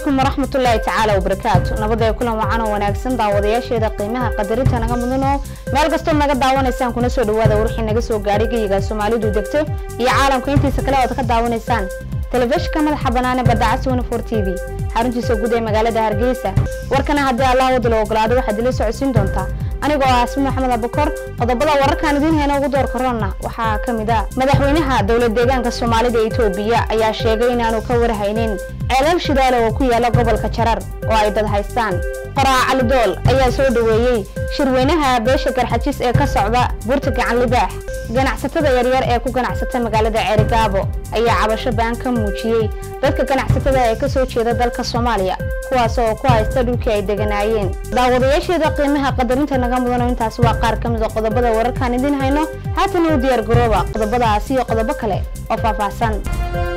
عليكم ورحمة الله تعالى وبركاته نبدأ كل معنا وناقصن دعوضياشيدا qiimaha qadarinta naga mudano meel kasto naga daawanaysan kuna soo dhawaada wixii naga soo gaariga Soomaalidu degto iyo caalamka intiisa kale oo ka daawanaysaan telefishinka madaxa banaan ee Badda Cas 24 TV xaruntiisa guud ee magaalada Hargeysa warkana hadii Allah wada loo ogolaado waxa dil socodsiin doonta anigoo ah Asma Maxamed Abukar qodobada wararkan idin heena ugu door korona waxa kamida madaxweynaha dawladda deegaanka Soomaalida ee Itoobiya ayaa sheegay in aanu ka warhaynin ceelal shidaal oo ku yaala gobolka Jarar oo ay dad haystaan qoraa Cali Dool ayaa soo dhaweeyay shirweynaha beesha Garxajis ee ka socda Buurta Gacan Libaax ganacsatada yaryar ee ku ganacsata magaalada Ceerigaabo ayaa cabasho baan ka muujiyay dadka ganacsatada ee ka soo jeeda dalka Soomaaliya kuwaas oo ku haysta dhulkii ay deganaayeen daawadayaasheeda qiimaha qadarinta naga mudano intaas waa qaar ka mid ah qodobada wararkan idin hayno haatan u diyaar garooba qodobadaasi iyo qodobo kale oo faahfaahsan